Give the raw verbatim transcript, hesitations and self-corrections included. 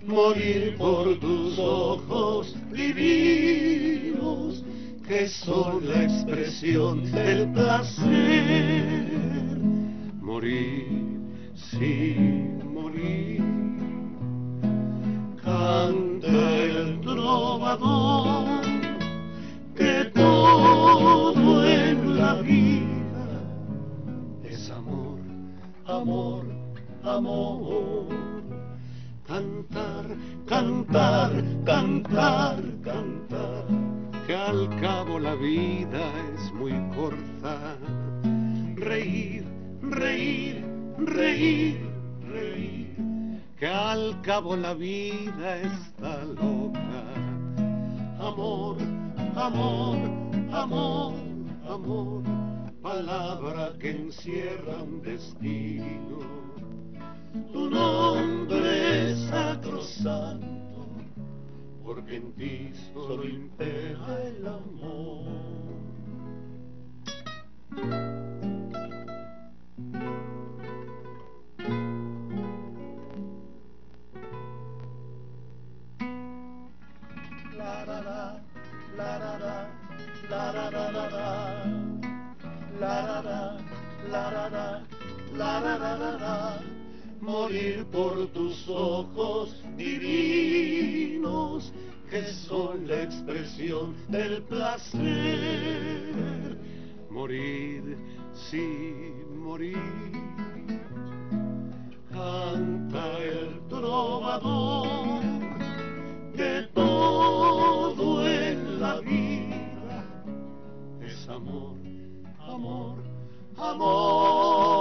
morir por tus ojos divinos, que son la expresión del placer. Morir, sí, morir. Canta el trovador que todo en la vida es amor, amor, amor. Cantar, cantar, cantar, cantar, que al cabo la vida es muy corta. Reír, reír, reír, reír, que al cabo la vida está loca. Amor, amor, amor, amor, palabra que encierra un destino. Tu nombre es sacrosanto, porque en ti solo impera el amor. La la la, la la la, la la la la la, la la la, la la la, la la la la la. Morir por tus ojos divinos, que son la expresión del placer. Morir, sí, morir. Canta el trovador que todo en la vida es amor, amor, amor.